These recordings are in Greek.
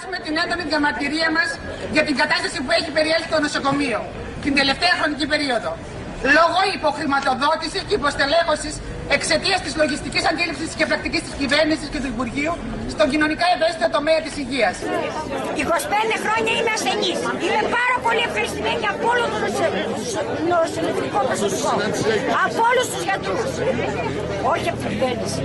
εκφράσουμε την έντονη διαμαρτυρία μας για την κατάσταση που έχει περιέλθει το νοσοκομείο την τελευταία χρονική περίοδο. Λόγω υποχρηματοδότησης και υποστελέχωσης εξαιτίας της λογιστικής αντίληψης και πρακτικής της κυβέρνησης και του Υπουργείου στον κοινωνικά ευαίσθητο τομέα της υγείας. 25 χρόνια είμαι ασθενής. Είμαι πάρα πολύ ευχαριστημένη από όλο το νοσηλευτικό προσωπικό. Από όλους τους γιατρούς. Όχι από την κυβέρνηση.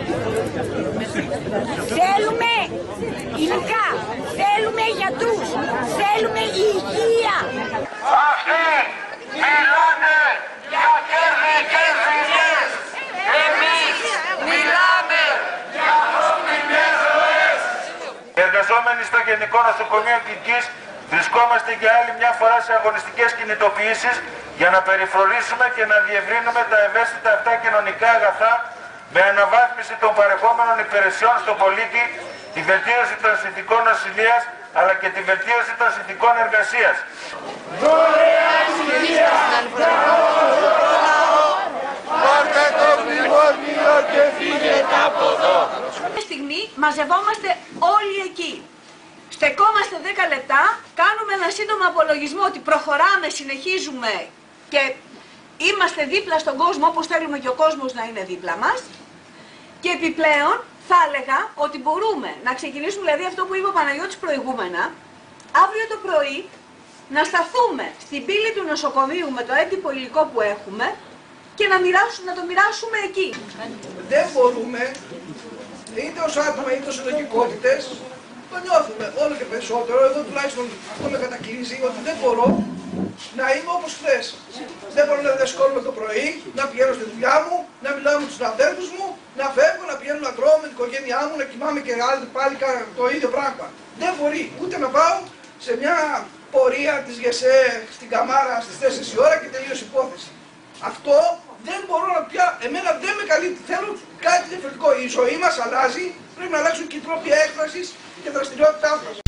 Θέλουμε υλικά. Θέλουμε γιατρούς. Θέλουμε υγεία. Αυτοί μιλάνε για κέρδη και ζημιές. Εμείς μιλάμε για ανθρώπινες ζωές. Οι εργαζόμενοι στο Γενικό Νοσοκομείο Kilkis βρισκόμαστε για άλλη μια φορά σε αγωνιστικές κινητοποιήσεις για να περιφρονήσουμε και να διευρύνουμε τα ευαίσθητα αυτά κοινωνικά αγαθά με αναβάθμιση των παρεχόμενων υπηρεσιών στον πολίτη, τη βελτίωση των συνθηκών νοσηλείας αλλά και τη βελτίωση των συνθηκών εργασίας. Δωρεάν υγεία για όλο το λαό. Πάρτε το μνημόνιο και φύγετε από εδώ. Αυτή τη στιγμή μαζευόμαστε όλοι εκεί. Στεκόμαστε 10 λεπτά, κάνουμε ένα σύντομο απολογισμό ότι προχωράμε, συνεχίζουμε και είμαστε δίπλα στον κόσμο όπως θέλουμε και ο κόσμος να είναι δίπλα μας. Και επιπλέον θα έλεγα ότι μπορούμε να ξεκινήσουμε, δηλαδή αυτό που είπε ο Παναγιώτης προηγούμενα, αύριο το πρωί να σταθούμε στην πύλη του νοσοκομείου με το έντυπο υλικό που έχουμε και να το μοιράσουμε εκεί. Δεν μπορούμε, είτε ως άτομα είτε ως συλλογικότητες, το νιώθουμε όλο και περισσότερο. Εδώ τουλάχιστον αυτό με κατακλείζει ότι δεν μπορώ να είμαι όπως χθες. Δεν μπορώ να σηκώνομαι το πρωί, να πηγαίνω στη δουλειά μου, να μιλάω με τους συναδέλφους μου, να φεύγω, να πηγαίνω να τρώω με την οικογένειά μου, να κοιμάμαι και πάλι το ίδιο πράγμα. Δεν μπορεί ούτε να πάω σε μια πορεία της GSEE στην Καμάρα στις 4 η ώρα και τελείωσε η υπόθεση. Αυτό δεν μπορώ να πια, εμένα δεν με καλύπτει. Θέλω κάτι διαφορετικό. Η ζωή μας αλλάζει, πρέπει να αλλάξουν και οι τρόποι έκφρασης και δραστηριότητάς μας.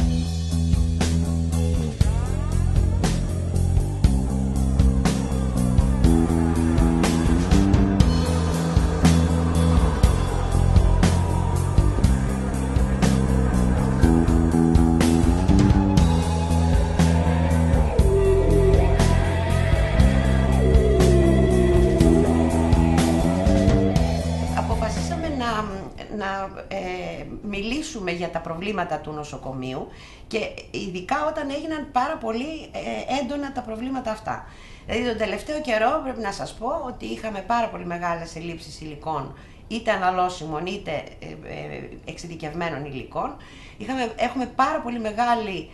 Να μιλήσουμε για τα προβλήματα του νοσοκομείου και ειδικά όταν έγιναν πάρα πολύ έντονα τα προβλήματα αυτά. Δηλαδή τον τελευταίο καιρό πρέπει να σας πω ότι είχαμε πάρα πολύ μεγάλες ελλείψεις υλικών, είτε αναλώσιμων είτε εξειδικευμένων υλικών. Έχουμε πάρα πολύ μεγάλη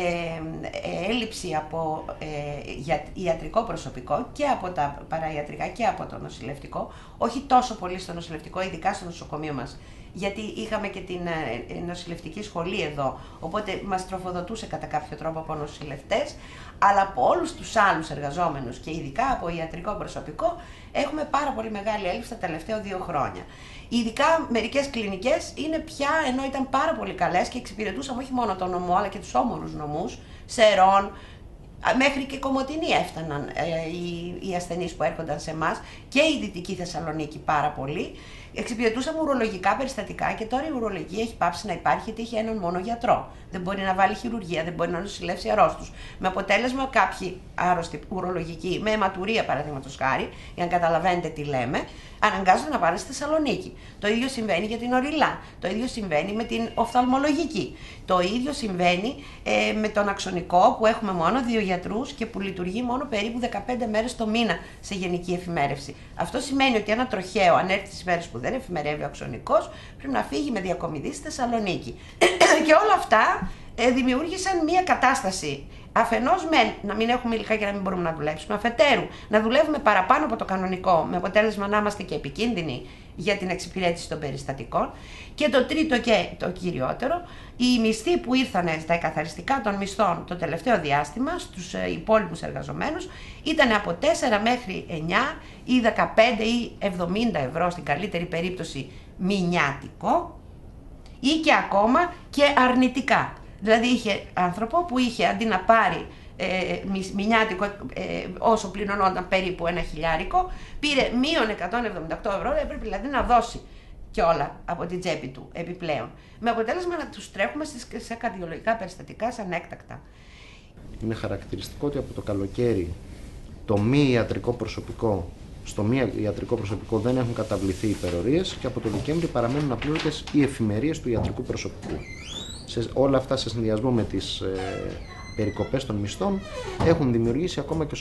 έλλειψη από ιατρικό προσωπικό και από τα παραϊατρικά και από το νοσηλευτικό, όχι τόσο πολύ στο νοσηλευτικό, ειδικά στο νοσοκομείο μας, γιατί είχαμε και την νοσηλευτική σχολή εδώ, οπότε μας τροφοδοτούσε κατά κάποιο τρόπο από νοσηλευτές, αλλά από όλους τους άλλους εργαζόμενους και ειδικά από ιατρικό προσωπικό έχουμε πάρα πολύ μεγάλη έλλειψη τα τελευταία 2 χρόνια. Ειδικά μερικές κλινικές είναι πια, ενώ ήταν πάρα πολύ καλές και εξυπηρετούσαμε όχι μόνο τον νομό αλλά και τους όμορους νομούς, Σερών, μέχρι και Κομοτηνή έφταναν οι ασθενείς που έρχονταν σε εμάς και η Δυτική Θεσσαλονίκη πάρα πολύ. Εξυπηρετούσαμε ουρολογικά περιστατικά και τώρα η ουρολογία έχει πάψει να υπάρχει γιατί έχει έναν μόνο γιατρό. Δεν μπορεί να βάλει χειρουργία, δεν μπορεί να νοσηλεύσει αρρώστους. Με αποτέλεσμα κάποιοι άρρωστοι ουρολογικοί, με αιματουρία παραδείγματος χάρη, για να καταλαβαίνετε τι λέμε, αναγκάζονται να πάνε στη Θεσσαλονίκη. Το ίδιο συμβαίνει για την Ορειλά. Το ίδιο συμβαίνει με την οφθαλμολογική. Το ίδιο συμβαίνει με τον αξονικό που έχουμε μόνο 2 γιατρούς και που λειτουργεί μόνο περίπου 15 μέρες το μήνα σε γενική εφημέρευση. Αυτό σημαίνει ότι ένα τροχαίο, αν έρθει τις μέρες που δεν εφημερεύει ο αξονικός, πρέπει να φύγει με διακομιδή στη Θεσσαλονίκη. Και όλα αυτά δημιούργησαν μια κατάσταση. Αφενός να μην έχουμε υλικά και να μην μπορούμε να δουλέψουμε, αφετέρου να δουλεύουμε παραπάνω από το κανονικό, με αποτέλεσμα να είμαστε και επικίνδυνοι για την εξυπηρέτηση των περιστατικών. Και το τρίτο και το κυριότερο, οι μισθοί που ήρθαν στα εκαθαριστικά των μισθών το τελευταίο διάστημα στους υπόλοιπους εργαζομένους ήταν από 4 μέχρι 9 ή 15 ή 70 ευρώ στην καλύτερη περίπτωση μηνιάτικο ή και ακόμα και αρνητικά. Δηλαδή είχε άνθρωπο που είχε αντί να πάρει μηνιάτικο όσο πληρωνόταν περίπου 1 χιλιάρικο, πήρε μείον 178 ευρώ, έπρεπε δηλαδή να δώσει και όλα από την τσέπη του επιπλέον. Με αποτέλεσμα να τους τρέχουμε σε καρδιολογικά περιστατικά σαν έκτακτα. Είναι χαρακτηριστικό ότι από το καλοκαίρι το μη ιατρικό προσωπικό, στο μη ιατρικό προσωπικό δεν έχουν καταβληθεί υπερορίες και από το Δεκέμβρη παραμένουν απλήρωτες οι εφημερίες του ιατρικού προσωπικού. Όλα αυτά σε συνδυασμό με τις περικοπές των μισθών έχουν δημιουργήσει ακόμα και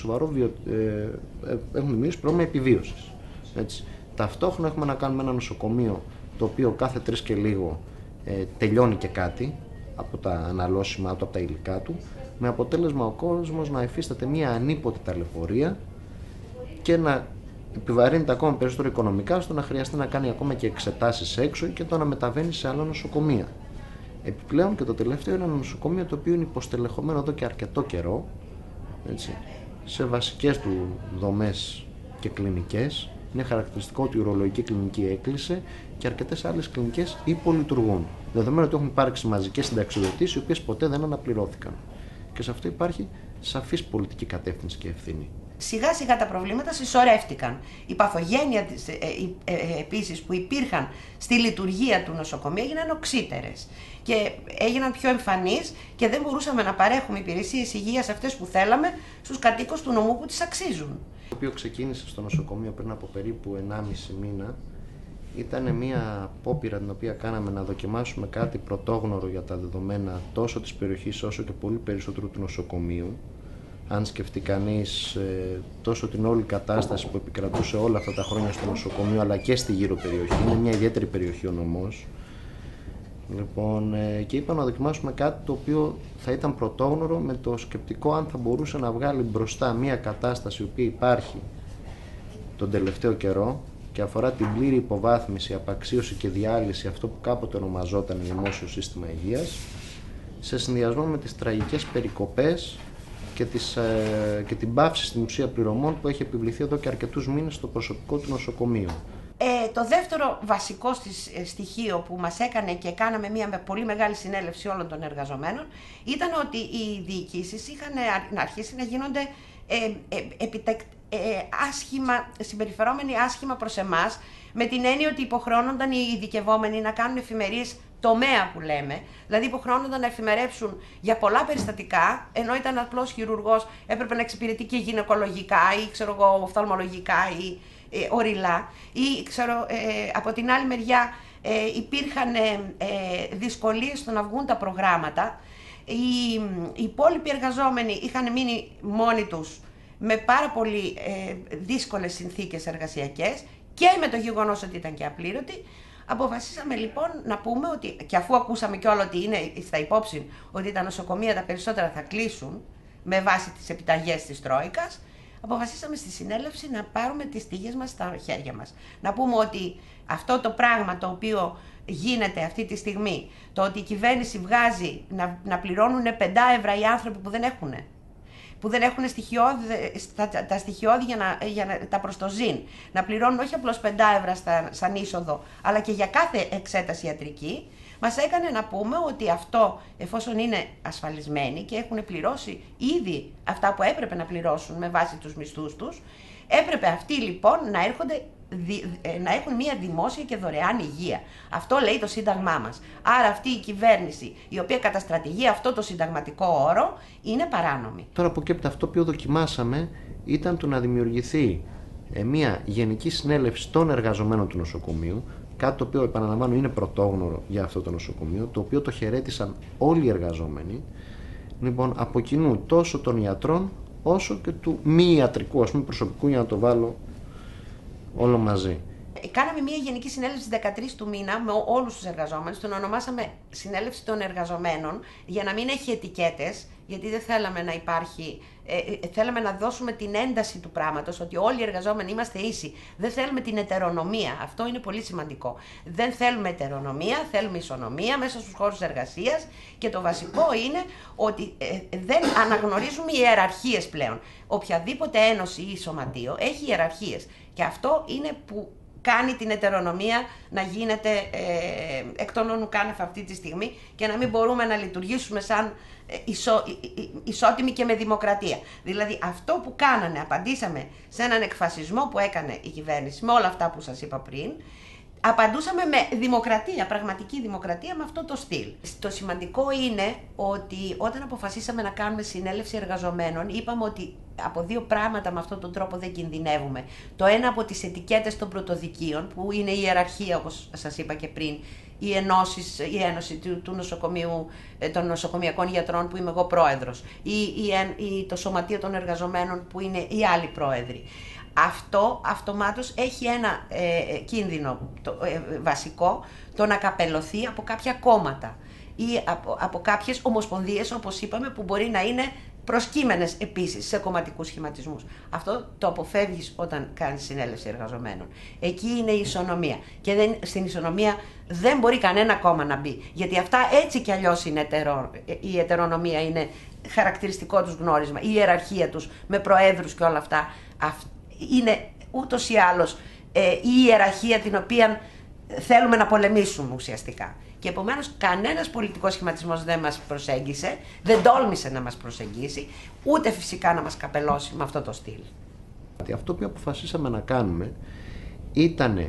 έχουν δημιουργήσει πρόβλημα επιβίωσης. Έτσι. Ταυτόχρονα έχουμε να κάνουμε ένα νοσοκομείο το οποίο κάθε 3 και λίγο τελειώνει και κάτι από τα αναλώσιμα του, από τα υλικά του, με αποτέλεσμα ο κόσμος να υφίσταται μια ανίποτη ταλαιπωρία και να επιβαρύνεται ακόμα περισσότερο οικονομικά, στο να χρειαστεί να κάνει ακόμα και εξετάσεις έξω και το να μεταβαίνει σε άλλα νοσοκομεία. Επιπλέον και το τελευταίο είναι ένα νοσοκομείο το οποίο είναι υποστελεχωμένο εδώ και αρκετό καιρό, έτσι, σε βασικές του δομές και κλινικές. Είναι χαρακτηριστικό ότι η ουρολογική κλινική έκλεισε και αρκετές άλλες κλινικές υπολειτουργούν. Δεδομένου ότι έχουν υπάρξει μαζικές συνταξιοδοτήσεις οι οποίες ποτέ δεν αναπληρώθηκαν. Και σε αυτό υπάρχει σαφής πολιτική κατεύθυνση και ευθύνη. Σιγά σιγά τα προβλήματα συσσωρεύτηκαν. Οι παθογένεια επίσης που υπήρχαν στη λειτουργία του νοσοκομείου έγιναν οξύτερες και έγιναν πιο εμφανείς και δεν μπορούσαμε να παρέχουμε υπηρεσίες υγείας αυτές που θέλαμε στους κατοίκους του νομού που τις αξίζουν. Το οποίο ξεκίνησε στο νοσοκομείο πριν από περίπου 1,5 μήνα ήταν μια απόπειρα την οποία κάναμε να δοκιμάσουμε κάτι πρωτόγνωρο για τα δεδομένα τόσο της περιοχής όσο και πολύ περισσότερο του νοσοκομείου. Αν σκεφτεί κανείς τόσο την όλη κατάσταση που επικρατούσε όλα αυτά τα χρόνια στο νοσοκομείο αλλά και στη γύρω περιοχή, είναι μια ιδιαίτερη περιοχή ο νομός. Λοιπόν, και είπα να δοκιμάσουμε κάτι το οποίο θα ήταν πρωτόγνωρο με το σκεπτικό αν θα μπορούσε να βγάλει μπροστά μια κατάσταση η οποία υπάρχει τον τελευταίο καιρό και αφορά την πλήρη υποβάθμιση, απαξίωση και διάλυση αυτό που κάποτε ονομαζόταν δημόσιο σύστημα υγείας, σε συνδυασμό με τις τραγικές περικοπές και την πάυση στην ουσία πληρωμών που έχει επιβληθεί εδώ και αρκετούς μήνες στο προσωπικό του νοσοκομείου. Το δεύτερο βασικό στοιχείο που μας έκανε και κάναμε μια πολύ μεγάλη συνέλευση όλων των εργαζομένων ήταν ότι οι διοικήσεις είχαν αρχίσει να γίνονται συμπεριφερόμενοι άσχημα προς εμάς, με την έννοια ότι υποχρεώνονταν οι ειδικευόμενοι να κάνουν εφημερίες τομέα που λέμε, δηλαδή υποχρεώνονταν να εφημερέψουν για πολλά περιστατικά, ενώ ήταν απλός χειρουργός, έπρεπε να εξυπηρετεί και γυναικολογικά ή οφθαλμολογικά ή οριλά, ή από την άλλη μεριά υπήρχαν δυσκολίες στο να βγουν τα προγράμματα. Οι υπόλοιποι εργαζόμενοι είχαν μείνει μόνοι τους με πάρα πολύ δύσκολες συνθήκες εργασιακές και με το γεγονός ότι ήταν και απλήρωτοι. Αποφασίσαμε λοιπόν να πούμε ότι, και αφού ακούσαμε κιόλα ότι είναι στα υπόψη ότι τα νοσοκομεία τα περισσότερα θα κλείσουν με βάση τις επιταγές της Τρόικας, αποφασίσαμε στη συνέλευση να πάρουμε τις τύχες μας στα χέρια μας. Να πούμε ότι αυτό το πράγμα το οποίο γίνεται αυτή τη στιγμή, το ότι η κυβέρνηση βγάζει να πληρώνουν 5 ευρώ οι άνθρωποι που δεν έχουν τα στοιχειώδη για τα προστοζήν, να πληρώνουν όχι απλώς 5 ευρώ σαν είσοδο, αλλά και για κάθε εξέταση ιατρική, μας έκανε να πούμε ότι αυτό, εφόσον είναι ασφαλισμένοι και έχουν πληρώσει ήδη αυτά που έπρεπε να πληρώσουν με βάση τους μισθούς τους, έπρεπε αυτοί λοιπόν να έχουν μια δημόσια και δωρεάν υγεία. Αυτό λέει το Σύνταγμά μας. Άρα αυτή η κυβέρνηση, η οποία καταστρατηγεί αυτό το συνταγματικό όρο, είναι παράνομη. Τώρα από εκεί από αυτό που δοκιμάσαμε ήταν το να δημιουργηθεί μια γενική συνέλευση των εργαζομένων του νοσοκομείου, κάτι το οποίο επαναλαμβάνω είναι πρωτόγνωρο για αυτό το νοσοκομείο, το οποίο το χαιρέτησαν όλοι οι εργαζόμενοι, λοιπόν, από κοινού τόσο των ιατρών όσο και του μη ιατρικού προσωπικού, για να το βάλω όλο μαζί. Κάναμε μια γενική συνέλευση 13 του μήνα με όλους τους εργαζόμενους, τον ονομάσαμε συνέλευση των εργαζομένων για να μην έχει ετικέτες, γιατί δεν θέλαμε να υπάρχει, θέλαμε να δώσουμε την ένταση του πράγματος, ότι όλοι οι εργαζόμενοι είμαστε ίσοι. Δεν θέλουμε την ετερονομία, αυτό είναι πολύ σημαντικό. Δεν θέλουμε ετερονομία, θέλουμε ισονομία μέσα στους χώρους εργασίας και το βασικό είναι ότι δεν αναγνωρίζουμε ιεραρχίες πλέον. Οποιαδήποτε ένωση ή σωματείο έχει ιεραρχίες και αυτό είναι που κάνει την ετερονομία να γίνεται εκ των όνου κάνευ αυτή τη στιγμή και να μην μπορούμε να λειτουργήσουμε σαν ισότιμοι και με δημοκρατία. Δηλαδή αυτό που κάνανε, απαντήσαμε σε έναν εκφασισμό που έκανε η κυβέρνηση με όλα αυτά που σας είπα πριν, απαντούσαμε με δημοκρατία, πραγματική δημοκρατία, με αυτό το στυλ. Το σημαντικό είναι ότι όταν αποφασίσαμε να κάνουμε συνέλευση εργαζομένων, είπαμε ότι από δύο πράγματα με αυτόν τον τρόπο δεν κινδυνεύουμε. Το ένα από τις ετικέτες των πρωτοδικείων, που είναι η ιεραρχία, όπως σας είπα και πριν, η ένωση του νοσοκομείου, των νοσοκομιακών γιατρών, που είμαι εγώ πρόεδρος, ή το σωματείο των εργαζομένων, που είναι οι άλλοι πρόεδροι. Αυτό αυτομάτως έχει ένα κίνδυνο βασικό, το να καπελωθεί από κάποια κόμματα ή από κάποιες ομοσπονδίες, όπως είπαμε, που μπορεί να είναι προσκύμενες επίσης σε κομματικούς σχηματισμούς. Αυτό το αποφεύγεις όταν κάνεις συνέλευση εργαζομένων. Εκεί είναι η ισονομία. Και στην ισονομία δεν μπορεί κανένα κόμμα να μπει. Γιατί αυτά έτσι κι αλλιώς είναι η ετερονομία είναι χαρακτηριστικό τους γνώρισμα. Η ιεραρχία τους με προέδρους και όλα αυτά είναι ούτως ή άλλως η ιεραρχία την οποία θέλουμε να πολεμήσουμε ουσιαστικά. Και επομένως κανένας πολιτικός σχηματισμός δεν μας προσέγγισε, δεν τόλμησε να μας προσεγγίσει, ούτε φυσικά να μας καπελώσει με αυτό το στυλ. Αυτό που αποφασίσαμε να κάνουμε ήταν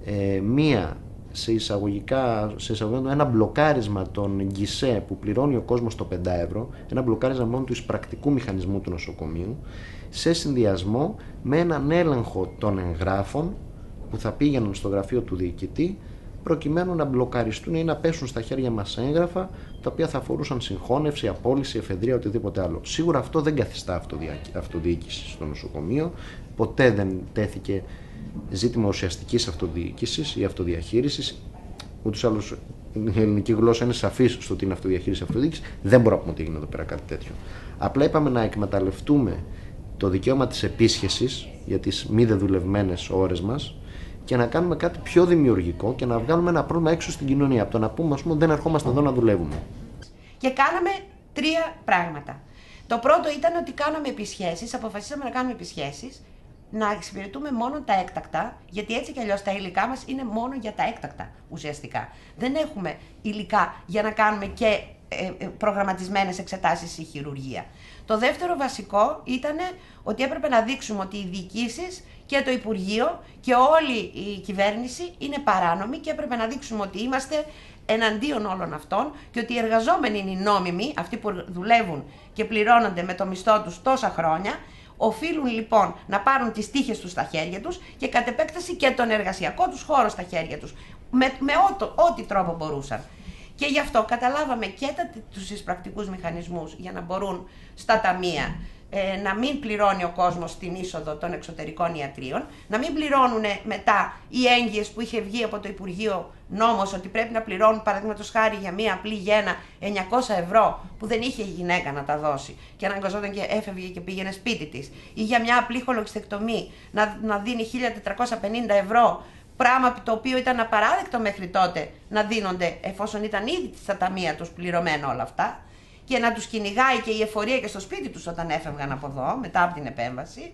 σε εισαγωγικά ένα μπλοκάρισμα των GSEE που πληρώνει ο κόσμος το 5 ευρώ, ένα μπλοκάρισμα μόνο του εισπρακτικού μηχανισμού του νοσοκομείου, σε συνδυασμό με έναν έλεγχο των εγγράφων που θα πήγαιναν στο γραφείο του διοικητή, προκειμένου να μπλοκαριστούν ή να πέσουν στα χέρια μας έγγραφα τα οποία θα αφορούσαν συγχώνευση, απόλυση, εφεδρεία, οτιδήποτε άλλο. Σίγουρα αυτό δεν καθιστά αυτοδιοίκηση στο νοσοκομείο. Ποτέ δεν τέθηκε ζήτημα ουσιαστικής αυτοδιοίκησης ή αυτοδιαχείρισης. Ούτως ή άλλως η ελληνική γλώσσα είναι σαφής στο ότι είναι αυτοδιαχείριση, αυτοδιοίκηση. Δεν μπορούμε να πούμε ότι έγινε εδώ πέρα κάτι τέτοιο. Απλά είπαμε να εκμεταλλευτούμε το δικαίωμα της επίσχεσης για τις μη δεδουλευμένες ώρες μας και να κάνουμε κάτι πιο δημιουργικό και να βγάλουμε ένα πρόβλημα έξω στην κοινωνία. Από το να πούμε, ας πούμε, δεν ερχόμαστε εδώ να δουλεύουμε. Και κάναμε 3 πράγματα. Το πρώτο ήταν ότι κάναμε επισχέσεις, αποφασίσαμε να κάνουμε επισχέσεις, να εξυπηρετούμε μόνο τα έκτακτα, γιατί έτσι κι αλλιώς τα υλικά μας είναι μόνο για τα έκτακτα ουσιαστικά. Δεν έχουμε υλικά για να κάνουμε και προγραμματισμένες εξετάσεις ή χειρουργία. Το δεύτερο βασικό ήταν ότι έπρεπε να δείξουμε ότι οι διοικήσεις και το Υπουργείο και όλη η κυβέρνηση είναι παράνομοι και έπρεπε να δείξουμε ότι είμαστε εναντίον όλων αυτών και ότι οι εργαζόμενοι είναι οι νόμιμοι, αυτοί που δουλεύουν και πληρώνονται με το μισθό τους τόσα χρόνια, οφείλουν λοιπόν να πάρουν τις τύχες τους στα χέρια τους και κατ' επέκταση και τον εργασιακό τους χώρο στα χέρια τους, με ό,τι τρόπο μπορούσαν. Και γι' αυτό καταλάβαμε και τους εισπρακτικούς μηχανισμούς για να μπορούν στα ταμεία να μην πληρώνει ο κόσμος την είσοδο των εξωτερικών ιατρίων, να μην πληρώνουν μετά οι έγκυες που είχε βγει από το Υπουργείο νόμος ότι πρέπει να πληρώνουν, παραδείγματος χάρη, για μία απλή γέννα 900 ευρώ που δεν είχε η γυναίκα να τα δώσει και αναγκαζόταν και έφευγε και πήγαινε σπίτι της, ή για μια απλή χολοεξτεκτομή να δίνει 1.450 ευρώ. Πράγμα το οποίο ήταν απαράδεκτο μέχρι τότε να δίνονται, εφόσον ήταν ήδη στα ταμεία τους πληρωμένα όλα αυτά, και να τους κυνηγάει και η εφορία και στο σπίτι τους όταν έφευγαν από εδώ, μετά από την επέμβαση.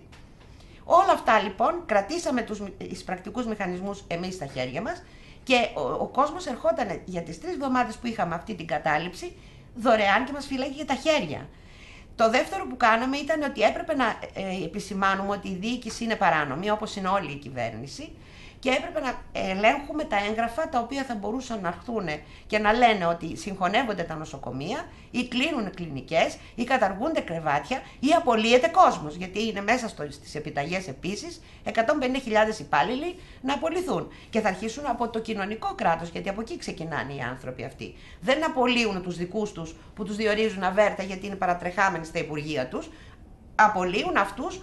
Όλα αυτά λοιπόν κρατήσαμε τους εισπρακτικούς μηχανισμούς εμείς στα χέρια μας και ο κόσμος ερχόταν για τις 3 εβδομάδες που είχαμε αυτή την κατάληψη δωρεάν και μας φυλάγε για τα χέρια. Το δεύτερο που κάναμε ήταν ότι έπρεπε να επισημάνουμε ότι η διοίκηση είναι παράνομη, όπως είναι όλη η κυβέρνηση, και έπρεπε να ελέγχουμε τα έγγραφα τα οποία θα μπορούσαν να έρθουν και να λένε ότι συγχωνεύονται τα νοσοκομεία ή κλείνουν κλινικές ή καταργούνται κρεβάτια ή απολύεται κόσμος. Γιατί είναι μέσα στις επιταγές επίσης 150.000 υπάλληλοι να απολυθούν. Και θα αρχίσουν από το κοινωνικό κράτος, γιατί από εκεί ξεκινάνε οι άνθρωποι αυτοί. Δεν απολύουν τους δικούς τους που τους διορίζουν αβέρτα γιατί είναι παρατρεχάμενοι στα υπουργεία τους. Απολύουν αυτούς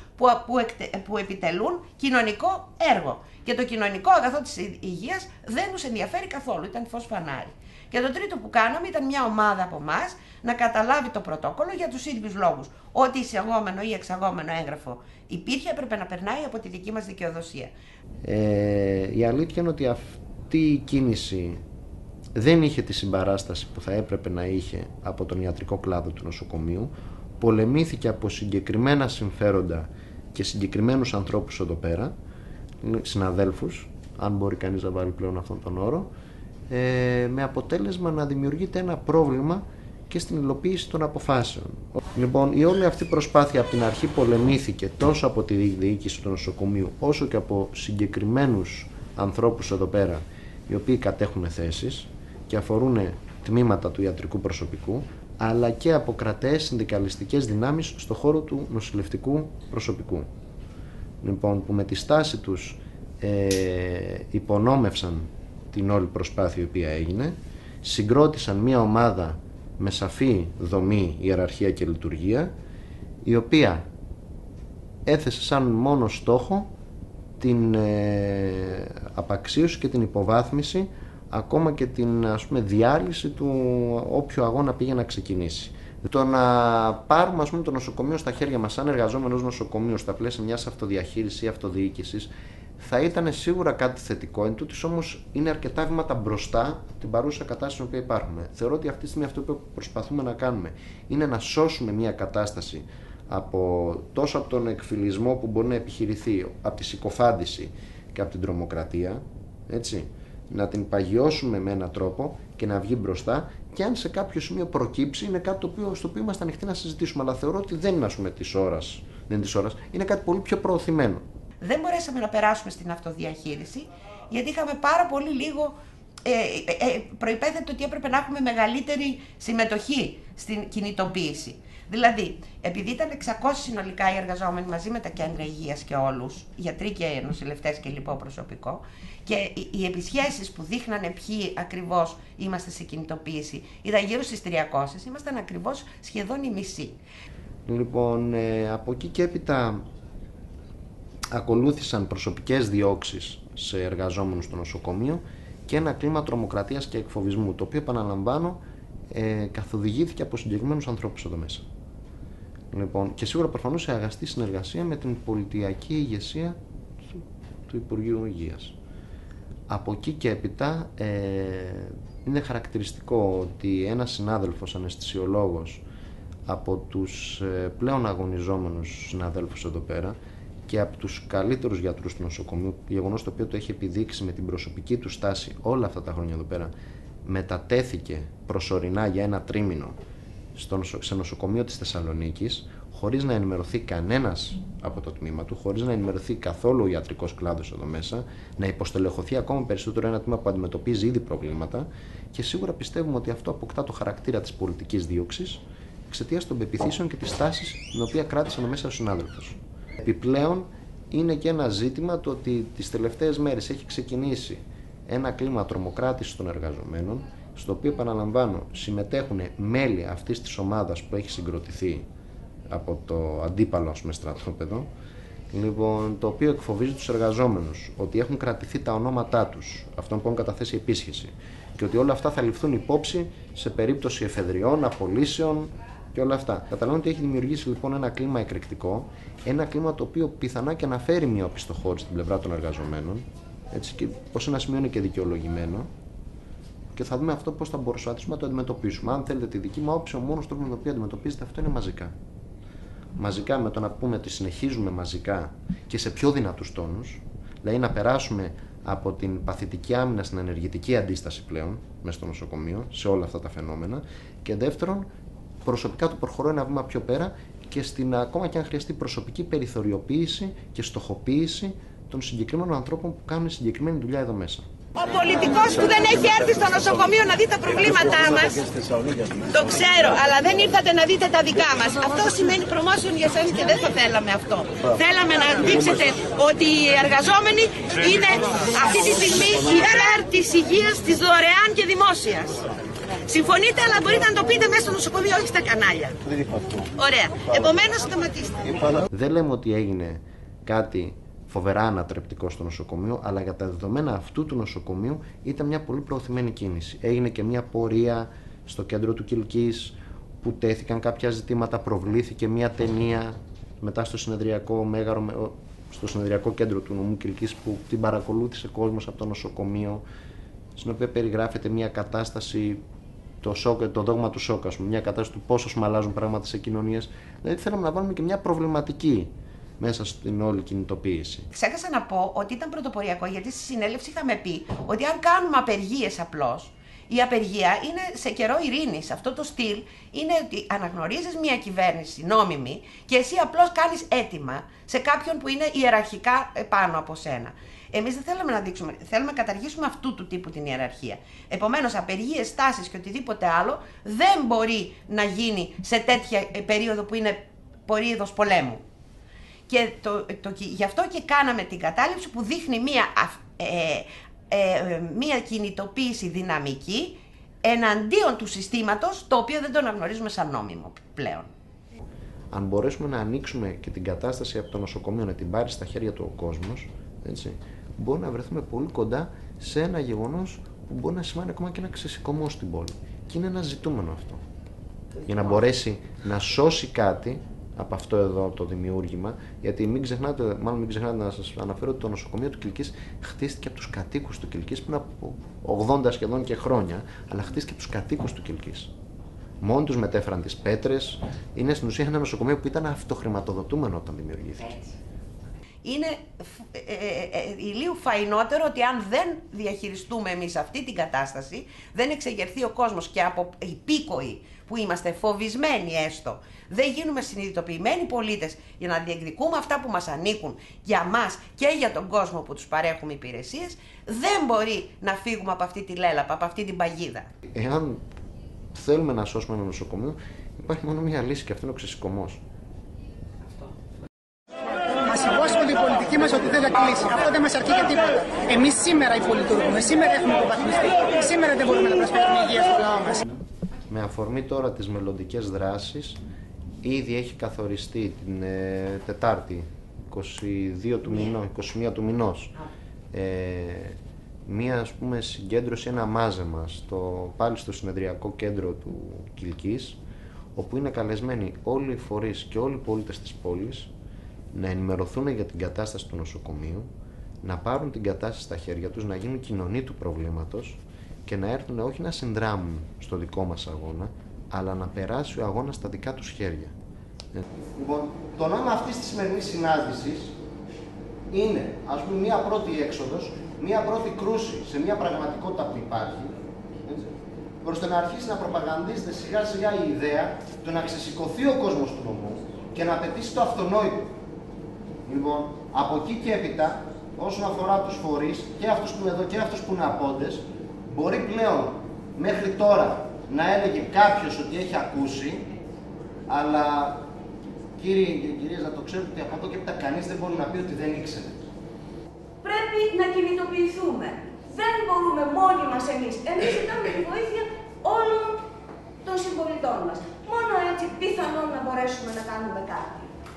που επιτελούν κοινωνικό έργο. Και το κοινωνικό αγαθό της υγείας δεν τους ενδιαφέρει καθόλου, ήταν φως φανάρι. Και το τρίτο που κάναμε ήταν μια ομάδα από εμάς να καταλάβει το πρωτόκολλο για τους ίδιους λόγους. Ό,τι εισαγόμενο ή εξαγόμενο έγγραφο υπήρχε έπρεπε να περνάει από τη δική μας δικαιοδοσία. Η αλήθεια είναι ότι αυτή η κίνηση δεν είχε τη συμπαράσταση που θα έπρεπε να είχε από τον ιατρικό κλάδο του νοσοκομείου. Πολεμήθηκε από συγκεκριμένα συμφέροντα και συγκεκριμένους ανθρώπους εδώ πέρα, συναδέλφους, αν μπορεί κανείς να βάλει πλέον αυτόν τον όρο, με αποτέλεσμα να δημιουργείται ένα πρόβλημα και στην υλοποίηση των αποφάσεων. Λοιπόν, η όλη αυτή προσπάθεια από την αρχή πολεμήθηκε τόσο από τη διοίκηση του νοσοκομείου όσο και από συγκεκριμένους ανθρώπους εδώ πέρα οι οποίοι κατέχουν θέσεις και αφορούν τμήματα του ιατρικού προσωπικού, αλλά και από κρατές συνδικαλιστικές δυνάμεις στον χώρο του νοσηλευτικού προσωπικού. Λοιπόν, που με τη στάση τους υπονόμευσαν την όλη προσπάθεια η οποία έγινε, συγκρότησαν μια ομάδα με σαφή δομή, ιεραρχία και λειτουργία, η οποία έθεσε σαν μόνο στόχο την απαξίωση και την υποβάθμιση, ακόμα και την, ας πούμε, διάλυση του όποιου αγώνα πήγε να ξεκινήσει. Το να πάρουμε, ας πούμε, το νοσοκομείο στα χέρια μας σαν εργαζόμενος νοσοκομείο στα πλαίσια μιας αυτοδιαχείρισης ή αυτοδιοίκησης θα ήταν σίγουρα κάτι θετικό, εν τούτης όμως είναι αρκετά βήματα μπροστά από την παρούσα κατάσταση στην οποία υπάρχουμε. Θεωρώ ότι αυτή τη στιγμή αυτό που προσπαθούμε να κάνουμε είναι να σώσουμε μια κατάσταση τόσο από τον εκφυλισμό που μπορεί να επιχειρηθεί, από τη συκοφάντηση και από την τρομοκρατία, έτσι, να την παγιώσουμε με έναν τρόπο και να βγει μπροστά, και αν σε κάποιο σημείο προκύψει, είναι κάτι στο οποίο είμαστε ανοιχτοί να συζητήσουμε. Αλλά θεωρώ ότι δεν είναι, ας πούμε, της ώρας, είναι κάτι πολύ πιο προωθημένο. Δεν μπορέσαμε να περάσουμε στην αυτοδιαχείριση, γιατί είχαμε πάρα πολύ λίγο. Προϋπέθεται ότι έπρεπε να έχουμε μεγαλύτερη συμμετοχή στην κινητοποίηση. Δηλαδή, επειδή ήταν 600 συνολικά οι εργαζόμενοι μαζί με τα κέντρα υγείας και όλους, γιατροί και νοσηλευτές και λοιπό προσωπικό, και οι επισχέσεις που δείχνανε ποιοι ακριβώς είμαστε σε κινητοποίηση ήταν γύρω στις 300, ήμασταν ακριβώς σχεδόν οι μισοί. Λοιπόν, από εκεί και έπειτα ακολούθησαν προσωπικές διώξεις σε εργαζόμενους στο νοσοκομείο και ένα κλίμα τρομοκρατίας και εκφοβισμού, το οποίο, επαναλαμβάνω, καθοδηγήθηκε από συγκεκριμένους ανθρώπους εδώ μέσα. Λοιπόν, και σίγουρα προφανώς σε αγαστή συνεργασία με την πολιτιακή ηγεσία του Υπουργείου Υγείας. Από εκεί και έπειτα είναι χαρακτηριστικό ότι ένας συνάδελφος αναισθησιολόγος από τους πλέον αγωνιζόμενους συναδέλφους εδώ πέρα και από τους καλύτερους γιατρούς του νοσοκομείου, γεγονός το οποίο το έχει επιδείξει με την προσωπική του στάση όλα αυτά τα χρόνια εδώ πέρα, μετατέθηκε προσωρινά για ένα τρίμηνο σε νοσοκομείο της Θεσσαλονίκης, χωρίς να ενημερωθεί κανένας από το τμήμα του, χωρίς να ενημερωθεί καθόλου ο ιατρικός κλάδος εδώ μέσα, να υποστελεχωθεί ακόμα περισσότερο ένα τμήμα που αντιμετωπίζει ήδη προβλήματα, και σίγουρα πιστεύουμε ότι αυτό αποκτά το χαρακτήρα της πολιτικής δίωξης εξαιτίας των πεποιθήσεων και της τάσης την οποία κράτησε εδώ μέσα ο συνάδελφος. Επιπλέον, είναι και ένα ζήτημα το ότι τις τελευταίες μέρες έχει ξεκινήσει ένα κλίμα τρομοκράτησης των εργαζομένων, στο οποίο, επαναλαμβάνω, συμμετέχουν μέλη αυτής της ομάδας που έχει συγκροτηθεί από το αντίπαλο, ας πούμε, στρατόπεδο, λοιπόν, το οποίο εκφοβίζει τους εργαζόμενους, ότι έχουν κρατηθεί τα ονόματά τους, αυτών που έχουν καταθέσει επίσχεση, και ότι όλα αυτά θα ληφθούν υπόψη σε περίπτωση εφεδριών, απολύσεων και όλα αυτά. Καταλαβαίνετε ότι έχει δημιουργήσει, λοιπόν, ένα κλίμα εκρηκτικό, ένα κλίμα το οποίο πιθανά και να φέρει μια οπισθοχώρηση στην πλευρά των εργαζομένων, έτσι, και ως ένα σημείο είναι και δικαιολογημένο. Και θα δούμε αυτό πώς θα μπορούσαμε να το αντιμετωπίσουμε. Αν θέλετε τη δική μου άποψη, ο μόνος τρόπος με τον οποίο αντιμετωπίζετε αυτό είναι μαζικά. Μαζικά, με το να πούμε ότι συνεχίζουμε μαζικά και σε πιο δυνατούς τόνους, δηλαδή να περάσουμε από την παθητική άμυνα στην ενεργητική αντίσταση πλέον μέσα στο νοσοκομείο, σε όλα αυτά τα φαινόμενα. Και δεύτερον, προσωπικά το προχωρώ ένα βήμα πιο πέρα και στην, ακόμα και αν χρειαστεί, προσωπική περιθωριοποίηση και στοχοποίηση των συγκεκριμένων ανθρώπων που κάνουν συγκεκριμένη δουλειά εδώ μέσα. Ο πολιτικός που δεν έχει έρθει στο νοσοκομείο να δει τα προβλήματά μας, το ξέρω, αλλά δεν ήρθατε να δείτε τα δικά μας. Αυτό σημαίνει promotion για εσάς και δεν θα θέλαμε αυτό. Θέλαμε να δείξετε ότι οι εργαζόμενοι είναι αυτή τη στιγμή υπέρ της υγείας, της δωρεάν και δημόσιας. Συμφωνείτε, αλλά μπορείτε να το πείτε μέσα στο νοσοκομείο, όχι στα κανάλια. Ωραία. Επομένως, σταματήστε. Δεν λέμε ότι έγινε κάτι φοβερά ανατρεπτικό στο νοσοκομείο, αλλά για τα δεδομένα αυτού του νοσοκομείου ήταν μια πολύ προωθημένη κίνηση. Έγινε και μια πορεία στο κέντρο του Kilkis που τέθηκαν κάποια ζητήματα, προβλήθηκε μια ταινία μετά στο συνεδριακό κέντρο του νομού Kilkis που την παρακολούθησε κόσμος από το νοσοκομείο, στην οποία περιγράφεται μια κατάσταση, το δόγμα του σοκ, ας πούμε, μια κατάσταση του πόσο αλλάζουν πράγματα σε κοινωνίες. Δηλαδή θέλαμε να βάλουμε και μια προβληματική μέσα στην όλη κινητοποίηση. Ξέχασα να πω ότι ήταν πρωτοποριακό, γιατί στη συνέλευση είχαμε πει ότι αν κάνουμε απεργίες απλώς, η απεργία είναι σε καιρό ειρήνης. Αυτό το στυλ είναι ότι αναγνωρίζεις μια κυβέρνηση νόμιμη και εσύ απλώς κάνεις αίτημα σε κάποιον που είναι ιεραρχικά πάνω από σένα. Εμείς δεν θέλουμε να δείξουμε, θέλουμε να καταργήσουμε αυτού του τύπου την ιεραρχία. Επομένως, απεργίες, στάσεις και οτιδήποτε άλλο δεν μπορεί να γίνει σε τέτοια περίοδο που είναι περίοδος πολέμου. Και γι' αυτό και κάναμε την κατάληψη που δείχνει μία κινητοποίηση δυναμική εναντίον του συστήματος, το οποίο δεν το αναγνωρίζουμε σαν νόμιμο πλέον. Αν μπορέσουμε να ανοίξουμε και την κατάσταση από το νοσοκομείο, να την πάρει στα χέρια του ο κόσμος, έτσι, μπορεί να βρεθούμε πολύ κοντά σε ένα γεγονός που μπορεί να σημαίνει ακόμα και ένα ξεσηκωμό στην πόλη. Και είναι ένα ζητούμενο αυτό. Για να μπορέσει να σώσει κάτι από αυτό εδώ το δημιούργημα, γιατί μην ξεχνάτε να σας αναφέρω ότι το νοσοκομείο του Kilkis χτίστηκε από τους κατοίκους του Kilkis πριν από 80 σχεδόν και χρόνια, αλλά χτίστηκε από τους κατοίκους του Kilkis. Μόνοι τους μετέφεραν τις πέτρες. Είναι στην ουσία ένα νοσοκομείο που ήταν αυτοχρηματοδοτούμενο όταν δημιουργήθηκε. Είναι ηλίου φαϊνότερο ότι αν δεν διαχειριστούμε εμείς αυτή την κατάσταση, δεν εξεγερθεί ο κόσμος και από υπήκοοι που είμαστε φοβισμένοι έστω, δεν γίνουμε συνειδητοποιημένοι πολίτες για να διεκδικούμε αυτά που μας ανήκουν για μας και για τον κόσμο που τους παρέχουμε υπηρεσίες, δεν μπορεί να φύγουμε από αυτή τη λέλαπα, από αυτή την παγίδα. Εάν θέλουμε να σώσουμε ένα νοσοκομείο, υπάρχει μόνο μία λύση και αυτό είναι ο ξεσηκωμός. Μας υπόσχονται οι πολιτικοί μας ότι δεν θα κλείσει. Αυτό δεν μας αρκεί για τίποτα. Εμείς σήμερα υπολειτουργούμε, σήμερα έχουμε υποβαθμιστεί. Σήμερα δεν μπορούμε να προσφέρουμε υγεία στο λαό μας. Με αφορμή τώρα τις μελλοντικές δράσεις, ήδη έχει καθοριστεί την Τετάρτη, 22 του μηνός, 21 του μηνός, μία ας πούμε συγκέντρωση, ένα μάζεμα πάλι στο συνεδριακό κέντρο του Kilkis, όπου είναι καλεσμένοι όλοι οι φορείς και όλοι οι πολίτες της πόλης να ενημερωθούν για την κατάσταση του νοσοκομείου, να πάρουν την κατάσταση στα χέρια τους, να γίνουν κοινωνοί του προβλήματος και να έρθουν όχι να συνδράμουν στο δικό μας αγώνα, αλλά να περάσει ο αγώνας στα δικά τους χέρια. Λοιπόν, το νόημα αυτής της σημερινής συνάντησης είναι, ας πούμε, μία πρώτη έξοδος, μία πρώτη κρούση σε μία πραγματικότητα που υπάρχει, έτσι, ώστε να αρχίσει να προπαγανδίζεται σιγά σιγά η ιδέα του να ξεσηκωθεί ο κόσμος του νομού και να απαιτήσει το αυτονόητο. Λοιπόν, από εκεί και έπειτα, όσον αφορά τους φορείς, και αυτούς που είναι εδώ και αυτούς που είναι απόντες, μπορεί πλέον μέχρι τώρα να έλεγε κάποιος ότι έχει ακούσει, αλλά κύριοι και κυρίες, να το ξέρετε ότι από εδώ και έπειτα κανείς δεν μπορεί να πει ότι δεν ήξερε. Πρέπει να κινητοποιηθούμε. Δεν μπορούμε μόνοι μας εμείς. Εμείς ζητάμε τη βοήθεια όλων των συμπολιτών μας. Μόνο έτσι πιθανόν να μπορέσουμε να κάνουμε κάτι.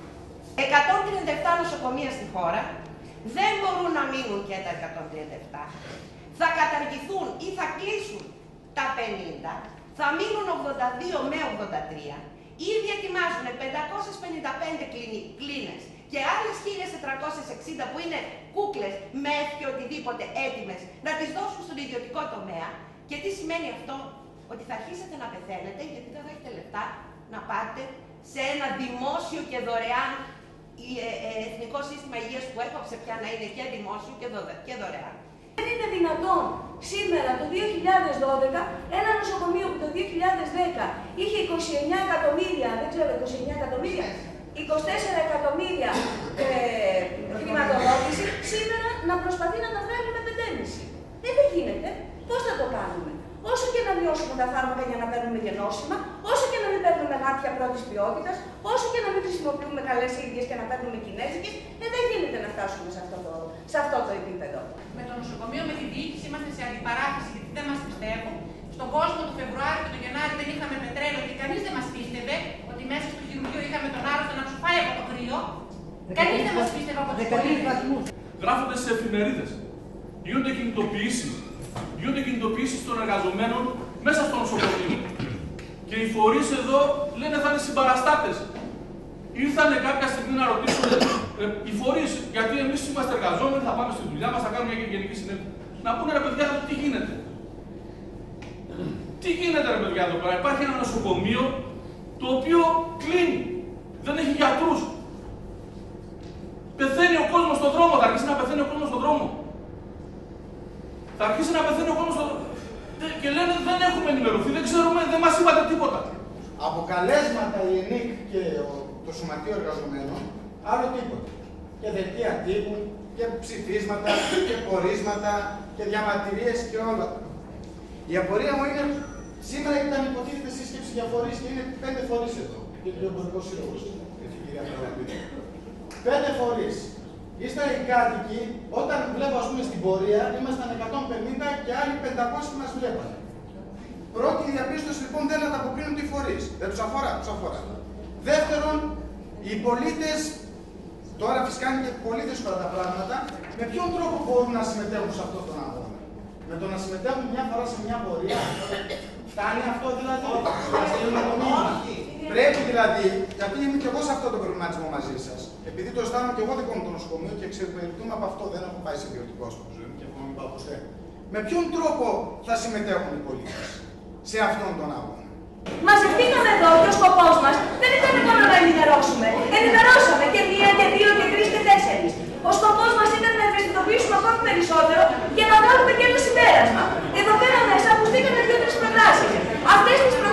137 νοσοκομεία στη χώρα, δεν μπορούν να μείνουν και τα 137. Θα καταργηθούν ή θα κλείσουν τα 50, θα μείνουν 82 με 83. Ήδη ετοιμάζουν 555 κλίνες και άλλες 1460 που είναι κούκλες, μεθ και οτιδήποτε έτοιμες να τις δώσουν στον ιδιωτικό τομέα. Και τι σημαίνει αυτό? Ότι θα αρχίσετε να πεθαίνετε γιατί δεν θα έχετε λεφτά να πάτε σε ένα δημόσιο και δωρεάν εθνικό σύστημα υγείας που έκοψε πια να είναι και δημόσιο και δωρεάν. Δεν είναι δυνατόν σήμερα το 2012 ένα νοσοκομείο που το 2010 είχε 29 εκατομμύρια, δεν ξέρω, 29 εκατομμύρια, 24 εκατομμύρια χρηματοδότηση, σήμερα να προσπαθεί να τα βγάλει με 5,5. Δεν γίνεται. Πώς θα το κάνουμε? Όσο και να μειώσουμε τα φάρμακα για να παίρνουμε γενώσιμα, όσο και να μην παίρνουμε γάτια πρώτης ποιότητας, όσο και να μην χρησιμοποιούμε καλές ίδιες και να παίρνουμε κινέζικες, δεν γίνεται να φτάσουμε σε αυτό το επίπεδο. Με το νοσοκομείο, με τη διοίκηση είμαστε σε αντιπαράθεση γιατί δεν μας πιστεύουν. Στον κόσμο του Φεβρουάριο και του Γενάρη δεν είχαμε πετρέλαιο και κανείς δεν μας πίστευε ότι μέσα στο χειρουργείο είχαμε τον άρρωστο να του φάει από το κρύο. Κανείς δεν μας πίστευε από τους πολίτες. Γράφονται σε εφημερίδες. Γίνονται κινητοποιήσεις των εργαζομένων μέσα στο νοσοκομείο. Και οι φορείς εδώ λένε θα είναι συμπαραστάτες. Ήρθανε κάποια στιγμή να ρωτήσουν οι φορείς, γιατί εμείς είμαστε εργαζόμενοι, θα πάμε στη δουλειά μας, θα κάνουμε μια γενική συνέντευξη. Να πούνε ρε παιδιά, τι γίνεται. Τι γίνεται ρε παιδιά εδώ πέρα? Υπάρχει ένα νοσοκομείο το οποίο κλείνει. Δεν έχει γιατρούς. Πεθαίνει ο κόσμος στον δρόμο, θα αρχίσει να πεθαίνει ο κόσμος στον δρόμο. Θα αρχίσει να πεθαίνει ο κόσμος στον δρόμο. Και λένε δεν έχουμε ενημερωθεί, δεν ξέρουμε, δεν μας είπατε τίποτα. Από καλέσματα η ΕΝΙΚ και το Σωματείο Εργαζομένων, άλλο τίποτα. Και δελτία τύπου και ψηφίσματα και πορίσματα και διαμαρτυρίες και όλα. Η απορία μου είναι, σήμερα ήταν υποτίθεται σύσκεψη για φορείς και είναι 5 φορείς εδώ. Και ο Εμπορικός Σύλλογος, η κυρία Φραγαπίδη. 5 φορείς. Ύστερα οι κάτοικοι, όταν βλέπω ας πούμε στην πορεία, ήμασταν 150 και άλλοι 500 που μας βλέπανε. Πρώτη διαπίστωση λοιπόν δεν ανταποκρίνονται οι φορείς. Δεν τους αφορά, τους αφορά. Δεύτερον, οι πολίτες, τώρα φυσικά είναι και πολύ δύσκολα τα πράγματα, με ποιον τρόπο μπορούν να συμμετέχουν σε αυτόν τον αγώνα. Με το να συμμετέχουν μια φορά σε μια πορεία, φτάνει αυτό δηλαδή. Να στείλουμε το μήνυμα. Πρέπει δηλαδή, γιατί είμαι και εγώ σε αυτό το προβληματισμό μαζί σας, επειδή το αισθάνομαι και εγώ δικό μου το νοσοκομείο και εξυπηρετούμε από αυτό, δεν έχω πάει σε ιδιωτικό στο ζωή μου και έχω μην πάω ποτέ. Με ποιον τρόπο θα συμμετέχουν οι πολίτες σε αυτόν τον αγώνα. Μαζευτήκαμε εδώ και ο σκοπός μας δεν ήταν μόνο να ενημερώσουμε. Ενημερώσαμε και 1 και 2 και 3 και 4. Ο σκοπός μας ήταν να ευαισθητοποιήσουμε ακόμη περισσότερο και να βγάλουμε και ένα συμπέρασμα. Εδώ πέρα μέσα ακουστήκαν 2-3 προτάσεις. Αυτές τις